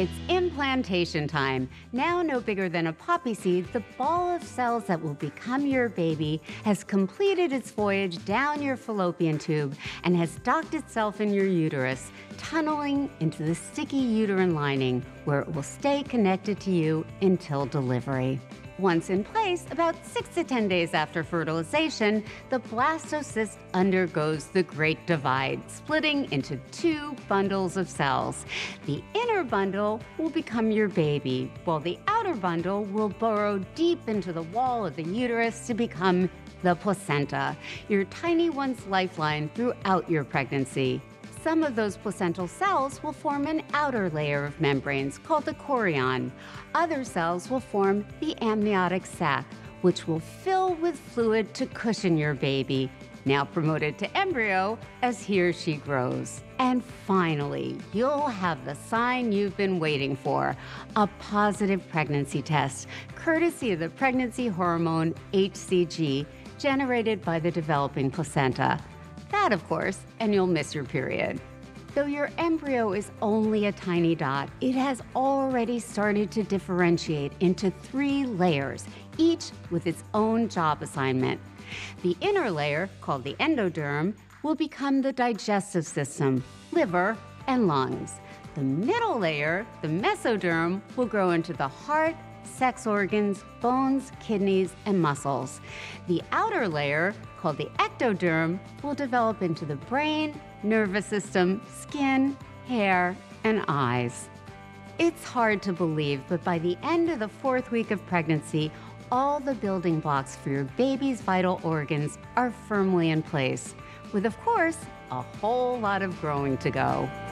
It's implantation time. Now no bigger than a poppy seed, the ball of cells that will become your baby has completed its voyage down your fallopian tube and has docked itself in your uterus, tunneling into the sticky uterine lining where it will stay connected to you until delivery. Once in place, about 6 to 10 days after fertilization, the blastocyst undergoes the Great Divide, splitting into 2 bundles of cells. The inner bundle will become your baby, while the outer bundle will burrow deep into the wall of the uterus to become the placenta, your tiny one's lifeline throughout your pregnancy. Some of those placental cells will form an outer layer of membranes called the chorion. Other cells will form the amniotic sac, which will fill with fluid to cushion your baby, now promoted to embryo as he or she grows. And finally, you'll have the sign you've been waiting for, a positive pregnancy test, courtesy of the pregnancy hormone HCG, generated by the developing placenta. That, of course, and you'll miss your period. Though your embryo is only a tiny dot, it has already started to differentiate into 3 layers, each with its own job assignment. The inner layer, called the endoderm, will become the digestive system, liver, and lungs. The middle layer, the mesoderm, will grow into the heart, sex organs, bones, kidneys, and muscles. The outer layer, called the ectoderm, will develop into the brain, nervous system, skin, hair, and eyes. It's hard to believe, but by the end of the 4th week of pregnancy, all the building blocks for your baby's vital organs are firmly in place, with, of course, a whole lot of growing to go.